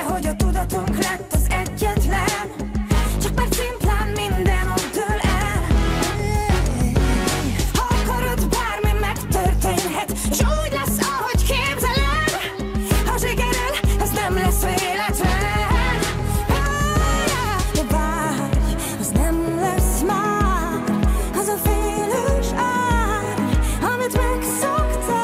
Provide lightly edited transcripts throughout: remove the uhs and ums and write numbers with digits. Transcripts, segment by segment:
hogy a tudatunk lett az egyetlen, csak mert szimplán minden ott dől el. Ha akarod, bármi megtörténhet, és úgy lesz, ahogy képzeled. Ha sikerül, ez nem lesz véletlen. De várj, az nem lesz már az a félős ár, amit megszoktál.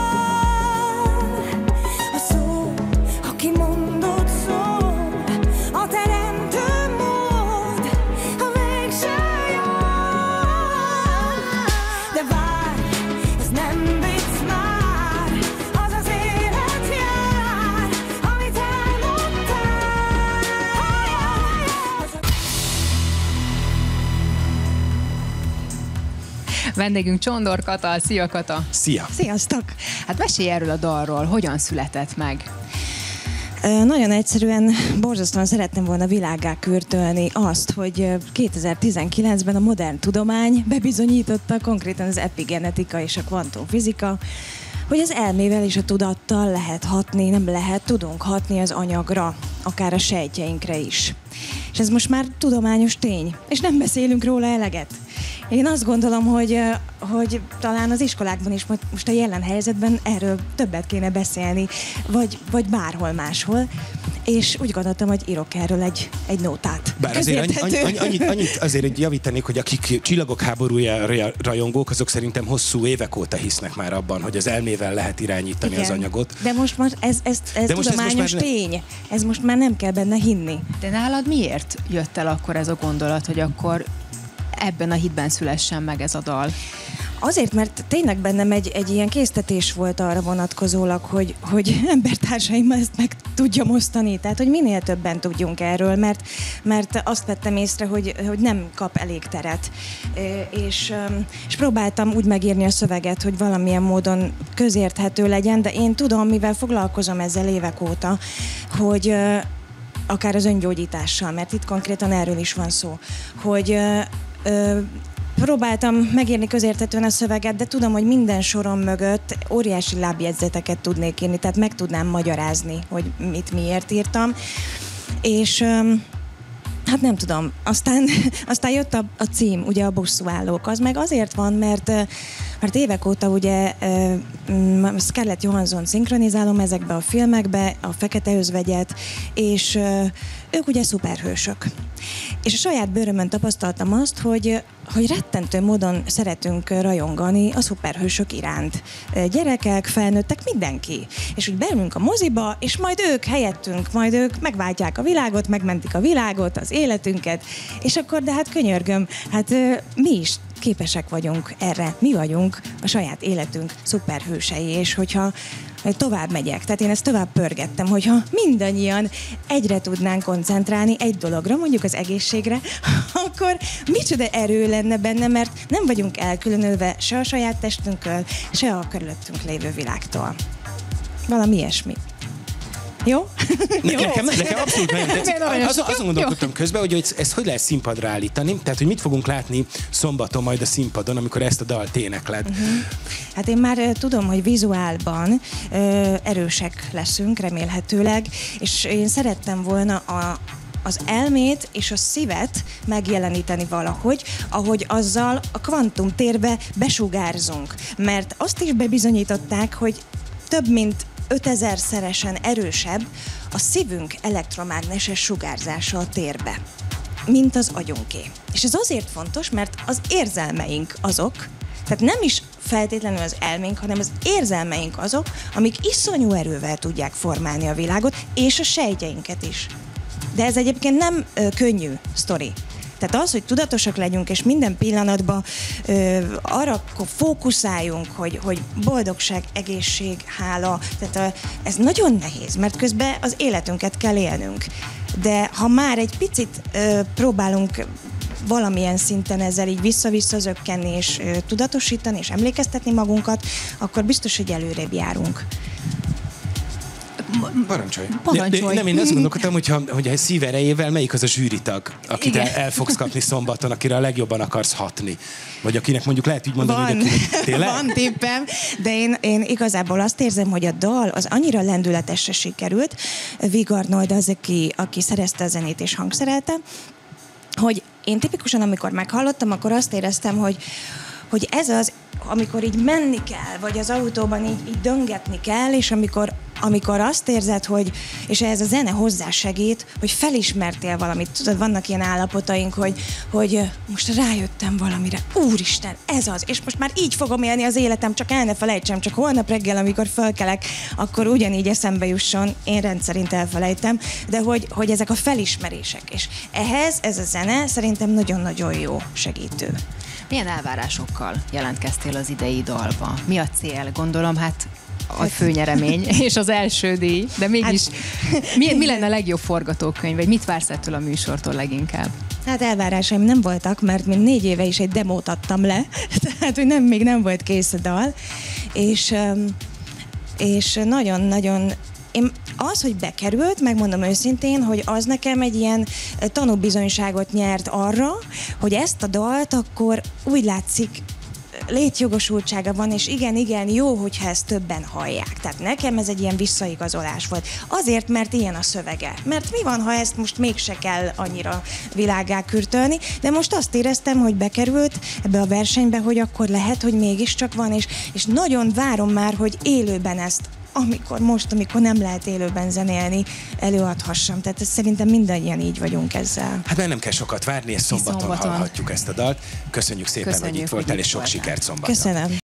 A szó, ha kimondott szó, a teremtő mód, a végső jár. De várj, ez nem vicc már, az az élet jár, amit álmodtál. Vendégünk Csondor Kata. Szia, Kata! Szia! Sziasztok! Hát mesélj erről a dalról, hogyan született meg? Nagyon egyszerűen, borzasztóan szeretném volna világgá kürtölni azt, hogy 2019-ben a modern tudomány bebizonyította, konkrétan az epigenetika és a kvantumfizika, hogy az elmével és a tudattal lehet hatni, nem lehet, tudunk hatni az anyagra, akár a sejtjeinkre is. És ez most már tudományos tény, és nem beszélünk róla eleget. Én azt gondolom, hogy talán az iskolákban is most a jelen helyzetben erről többet kéne beszélni, vagy bárhol máshol, és úgy gondoltam, hogy írok erről egy nótát. Bár azért annyit azért javítanék, hogy akik Csillagok háborúja rajongók, azok szerintem hosszú évek óta hisznek már abban, hogy az elmével lehet irányítani az anyagot. De most ez tudományos tény. Ez most már nem kell benne hinni. De nálad miért jött el akkor ez a gondolat, hogy akkor ebben a hitben szülessen meg ez a dal? Azért, mert tényleg bennem egy ilyen késztetés volt arra vonatkozólag, hogy embertársaimmal ezt meg tudjam osztani. Tehát, hogy minél többen tudjunk erről, mert azt vettem észre, hogy nem kap elég teret. És próbáltam úgy megírni a szöveget, hogy valamilyen módon közérthető legyen, de én tudom, mivel foglalkozom ezzel évek óta, hogy akár az öngyógyítással, mert itt konkrétan erről is van szó, hogy próbáltam megírni közérthetően a szöveget, de tudom, hogy minden soron mögött óriási lábjegyzeteket tudnék írni, tehát meg tudnám magyarázni, hogy miért írtam. És hát nem tudom, aztán jött a cím, ugye a Bosszúállók. Az meg azért van, mert évek óta ugye Scarlett Johansson szinkronizálom ezekbe a filmekbe, a Fekete Özvegyet, és ők ugye szuperhősök. És a saját bőrömön tapasztaltam azt, hogy rettentő módon szeretünk rajongani a szuperhősök iránt. Gyerekek, felnőttek, mindenki. És úgy beülünk a moziba, és majd ők helyettünk, majd ők megváltják a világot, megmentik a világot, az életünket, és akkor, de hát könyörgöm, hát mi is képesek vagyunk erre. Mi vagyunk a saját életünk szuperhősei, és hogyha tovább megyek, tehát én ezt tovább pörgettem, hogyha mindannyian egyre tudnánk koncentrálni egy dologra, mondjuk az egészségre, akkor micsoda erő lenne benne, mert nem vagyunk elkülönülve se a saját testünktől, se a körülöttünk lévő világtól. Valami ilyesmi. Jó? Nekem abszolút nagyon tetszik. Azon gondolkodtam közben, hogy ezt hogy lehet színpadra állítani, tehát hogy mit fogunk látni szombaton majd a színpadon, amikor ezt a dalt énekled. Hát én már tudom, hogy vizuálban erősek leszünk, remélhetőleg, és én szerettem volna az elmét és a szívet megjeleníteni valahogy, ahogy azzal a kvantumtérbe besugárzunk. Mert azt is bebizonyították, hogy több mint 5000-szeresen erősebb a szívünk elektromágneses sugárzása a térbe, mint az agyunké. És ez azért fontos, mert az érzelmeink azok, tehát nem is feltétlenül az elménk, hanem az érzelmeink azok, amik iszonyú erővel tudják formálni a világot, és a sejtjeinket is. De ez egyébként nem könnyű sztori. Tehát az, hogy tudatosak legyünk, és minden pillanatban arra fókuszáljunk, hogy boldogság, egészség, hála, tehát ez nagyon nehéz, mert közben az életünket kell élnünk. De ha már egy picit próbálunk valamilyen szinten ezzel így vissza-vissza zökkenni, és tudatosítani, és emlékeztetni magunkat, akkor biztos, hogy előrébb járunk. Parancsolj. Parancsolj. Nem, én azt gondolkodtam, hogy a szív erejével melyik az a zsűritag, akit el fogsz kapni szombaton, akire a legjobban akarsz hatni. Vagy akinek mondjuk lehet így mondani, hogy tényleg? Van tippem, de én igazából azt érzem, hogy a dal az annyira lendületesre sikerült. Vig Arnold az, aki szerezte a zenét és hangszerelte, hogy én tipikusan, amikor meghallottam, akkor azt éreztem, hogy ez az, amikor így menni kell, vagy az autóban így döngetni kell, és amikor azt érzed, hogy, és ez a zene hozzásegít, hogy felismertél valamit. Tudod, vannak ilyen állapotaink, hogy most rájöttem valamire. Úristen, ez az, és most már így fogom élni az életem, csak el ne felejtsem, csak holnap reggel, amikor fölkelek, akkor ugyanígy eszembe jusson. Én rendszerint elfelejtem, de hogy ezek a felismerések. És ehhez ez a zene szerintem nagyon-nagyon jó segítő. Milyen elvárásokkal jelentkeztél az idei dalba? Mi a cél? Gondolom, hát a főnyeremény és az első díj, de mégis mi lenne a legjobb forgatókönyv, vagy mit vársz ettől a műsortól leginkább? Hát elvárásaim nem voltak, mert még 4 éve is egy demót adtam le, tehát hogy még nem volt kész a dal, és nagyon-nagyon az, hogy bekerült, megmondom őszintén, hogy az nekem egy ilyen tanúbizonyságot nyert arra, hogy ezt a dalt akkor úgy látszik, létjogosultsága van, és igen, jó, hogyha ezt többen hallják. Tehát nekem ez egy ilyen visszaigazolás volt. Azért, mert ilyen a szövege. Mert mi van, ha ezt most mégse kell annyira világgá kürtölni, de most azt éreztem, hogy bekerült ebbe a versenybe, hogy akkor lehet, hogy mégiscsak van, és nagyon várom már, hogy élőben ezt amikor nem lehet élőben zenélni, előadhassam. Tehát szerintem mindannyian így vagyunk ezzel. Hát mert nem kell sokat várni, és szombaton hallhatjuk ezt a dalt. Köszönjük szépen, hogy itt voltál, és sok sikert szombaton. Köszönöm.